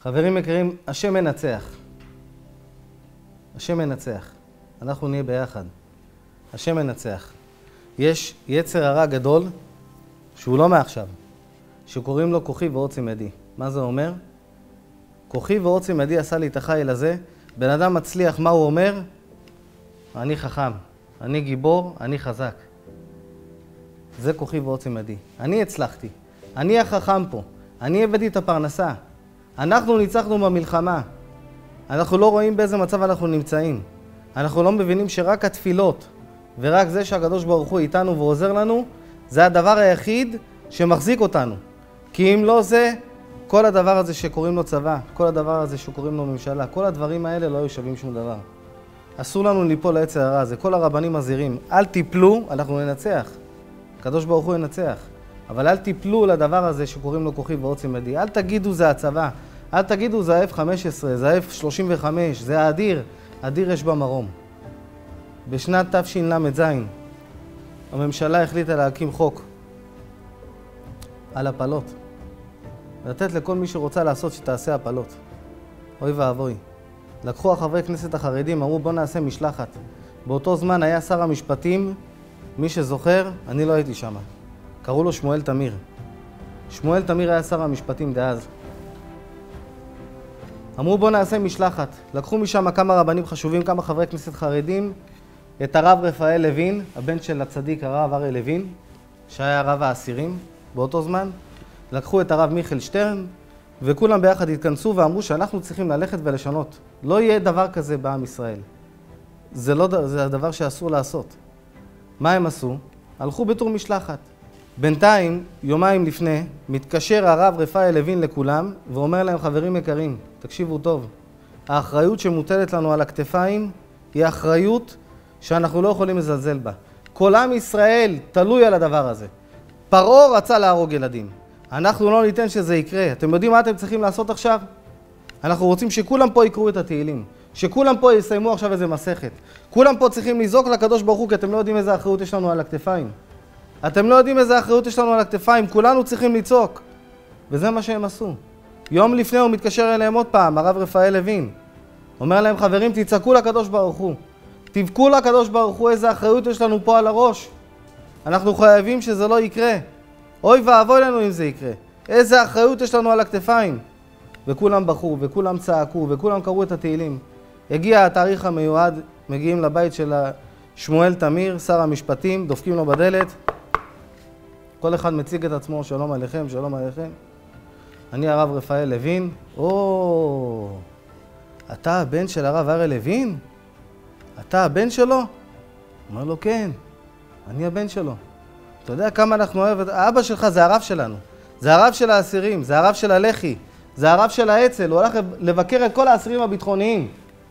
חברים יקרים, השם מנצח. השם מנצח. אנחנו נהיה ביחד. השם מנצח. יש יצר הרע גדול, שהוא לא מעכשיו, שקוראים לו כוחי ועוצם ידי. מה זה אומר? כוחי ועוצם ידי עשה לי את החיל הזה. בן אדם מצליח, מה הוא אומר? אני חכם, אני גיבור, אני חזק. זה כוחי ועוצם ידי. אני הצלחתי. אני החכם פה. אני הבאתי את הפרנסה. אנחנו ניצחנו במלחמה. אנחנו לא רואים באיזה מצב אנחנו נמצאים. אנחנו לא מבינים שרק התפילות ורק זה שהקדוש ברוך הוא איתנו ועוזר לנו, זה הדבר היחיד שמחזיק אותנו. כי אם לא זה, כל הדבר הזה שקוראים לו צבא, כל הדבר הזה שקוראים לו ממשלה, כל הדברים האלה לא היו שווים שום דבר. אסור לנו ליפול ליצר הרע הזה. כל הרבנים מזהירים, אל תיפלו, אנחנו ננצח. הקדוש ברוך הוא ינצח. אבל אל תיפלו לדבר הזה שקוראים לו כוחי ועוצם ידי. אל תגידו זה הצבא, אל תגידו זה ה-F-15, זה ה-F-35, זה האדיר. אדיר יש במרום. בשנת תשל"ז הממשלה החליטה להקים חוק על הפלות. לתת לכל מי שרוצה לעשות שתעשה הפלות. אוי ואבוי. לקחו החברי כנסת החרדים, אמרו בוא נעשה משלחת. באותו זמן היה שר המשפטים, מי שזוכר, אני לא הייתי שם. קראו לו שמואל תמיר. שמואל תמיר היה שר המשפטים דאז. אמרו בוא נעשה משלחת. לקחו משם כמה רבנים חשובים, כמה חברי כנסת חרדים, את הרב רפאל לוין, הבן של הצדיק הרב אריה לוין, שהיה רב האסירים באותו זמן. לקחו את הרב מיכאל שטרן, וכולם ביחד התכנסו ואמרו שאנחנו צריכים ללכת ולשנות. לא יהיה דבר כזה בעם ישראל. זה הדבר שאסור לעשות. מה הם עשו? הלכו בתור משלחת. בינתיים, יומיים לפני, מתקשר הרב רפאל לוין לכולם, ואומר להם, חברים יקרים, תקשיבו טוב, האחריות שמוטלת לנו על הכתפיים, היא אחריות שאנחנו לא יכולים לזלזל בה. כל עם ישראל תלוי על הדבר הזה. פרעה רצה להרוג ילדים. אנחנו לא ניתן שזה יקרה. אתם יודעים מה אתם צריכים לעשות עכשיו? אנחנו רוצים שכולם פה יקראו את התהילים. שכולם פה יסיימו עכשיו איזה מסכת. כולם פה צריכים לזעוק לקדוש ברוך הוא, כי אתם לא יודעים איזה אחריות יש לנו על הכתפיים. אתם לא יודעים איזה אחריות יש לנו על הכתפיים. כולנו צריכים לצעוק. וזה מה שהם עשו. יום לפני הוא מתקשר אליהם עוד פעם, הרב רפאל לוין. אומר להם, חברים, תצעקו לקדוש ברוך הוא. תבכו לקדוש ברוך הוא, איזה אחריות יש לנו פה על הראש. אנחנו חייבים שזה לא יקרה. אוי ואבוי לנו אם זה יקרה. איזה אחריות יש לנו על הכתפיים. וכולם בכו, וכולם צעקו, וכולם קראו את התהילים. הגיע התאריך המיועד, מגיעים לבית של שמואל תמיר, שר המשפטים, דופקים לו בדלת. כל אחד מציג את עצמו, שלום עליכם, שלום עליכם. אני הרב רפאל לוין. אתה הבן של הרב אריה לוין? אתה הבן שלו? אומר לו, כן, אני הבן שלו. אתה יודע כמה אנחנו אוהב, האבא שלך זה הרב שלנו. זה הרב של האסירים, זה הרב של הלח"י, זה הרב של האצ"ל, הוא הלך לבקר את כל האסירים הביטחוניים.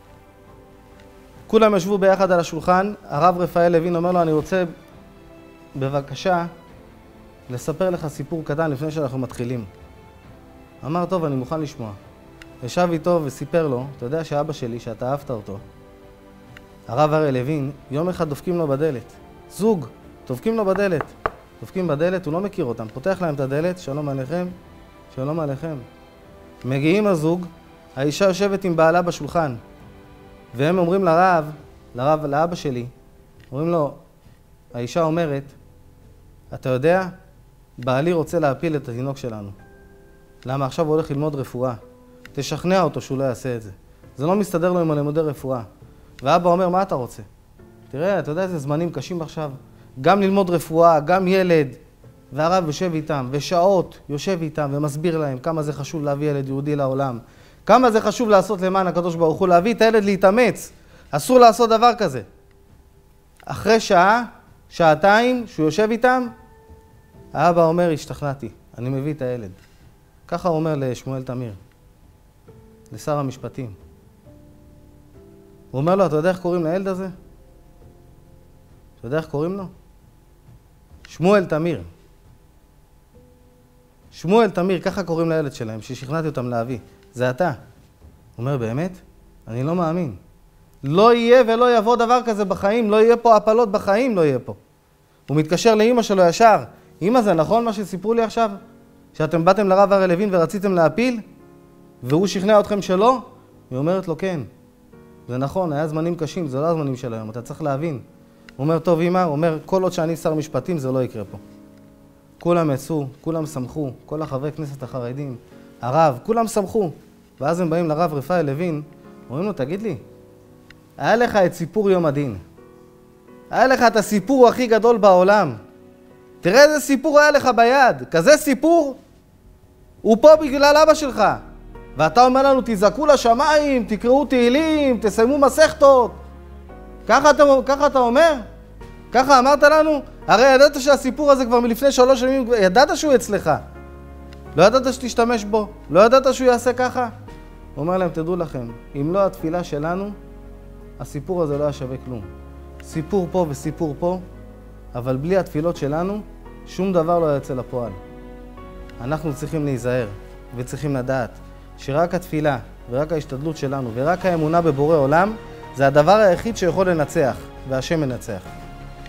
כולם ישבו ביחד על השולחן, הרב רפאל לוין אומר לו, אני רוצה בבקשה לספר לך סיפור קטן לפני שאנחנו מתחילים. אמר, טוב, אני מוכן לשמוע. ישב איתו וסיפר לו, אתה יודע שאבא שלי, שאתה אהבת אותו, הרב אריה לוין, יום אחד דופקים לו בדלת. זוג, דופקים לו בדלת. דופקים בדלת, הוא לא מכיר אותם. פותח להם את הדלת, שלום עליכם, שלום עליכם. מגיעים הזוג, האישה יושבת עם בעלה בשולחן. והם אומרים לאבא שלי, אומרים לו, האישה אומרת, אתה יודע, בעלי רוצה להפיל את התינוק שלנו. למה? עכשיו הוא הולך ללמוד רפואה. תשכנע אותו שהוא לא יעשה את זה. זה לא מסתדר לו עם הלימודי רפואה. ואבא אומר, מה אתה רוצה? תראה, אתה יודע איזה זמנים קשים עכשיו. גם ללמוד רפואה, גם ילד. והרב יושב איתם, ושעות יושב איתם ומסביר להם כמה זה חשוב להביא ילד יהודי לעולם. כמה זה חשוב לעשות למען הקדוש ברוך הוא, להביא את הילד להתאמץ. אסור לעשות דבר כזה. אחרי שעה, שעתיים, שהוא יושב איתם, האבא אומר, השתכנעתי, אני מביא את הילד. ככה הוא אומר לשמואל תמיר, לשר המשפטים. הוא אומר לו, אתה יודע איך קוראים לילד הזה? אתה יודע איך קוראים לו? שמואל תמיר. שמואל תמיר, ככה קוראים לילד שלהם, ששכנעתי אותם להביא. זה אתה. הוא אומר, באמת? אני לא מאמין. לא יהיה ולא יבוא דבר כזה בחיים, לא יהיה פה הפלות בחיים, לא יהיה פה. הוא מתקשר לאמא שלו ישר. אמא, זה נכון מה שסיפרו לי עכשיו? שאתם באתם לרב אריה לוין ורציתם להפיל? והוא שכנע אתכם שלא? היא אומרת לו, כן. זה נכון, היה זמנים קשים, זה לא הזמנים של היום, אתה צריך להבין. הוא אומר, טוב אמא, הוא אומר, כל עוד שאני שר משפטים, זה לא יקרה פה. כולם יצאו, כולם שמחו, כל החברי כנסת החרדים, הרב, כולם שמחו. ואז הם באים לרב רפאל לוין, אומרים לו, תגיד לי, היה לך את סיפור יום הדין. היה לך את הסיפור הכי גדול בעולם. תראה איזה סיפור היה לך ביד. כזה סיפור, הוא פה בגלל אבא שלך. ואתה אומר לנו, תזעקו לשמיים, תקראו תהילים, תסיימו מסכתות. ככה אתה אומר? ככה אמרת לנו? הרי ידעת שהסיפור הזה כבר מלפני 3 שנים, ידעת שהוא אצלך. לא ידעת שתשתמש בו, לא ידעת שהוא יעשה ככה. הוא אומר להם, תדעו לכם, אם לא התפילה שלנו, הסיפור הזה לא היה שווה כלום. סיפור פה וסיפור פה, אבל בלי התפילות שלנו, שום דבר לא יצא לפועל. אנחנו צריכים להיזהר וצריכים לדעת שרק התפילה ורק ההשתדלות שלנו ורק האמונה בבורא עולם זה הדבר היחיד שיכול לנצח, והשם מנצח.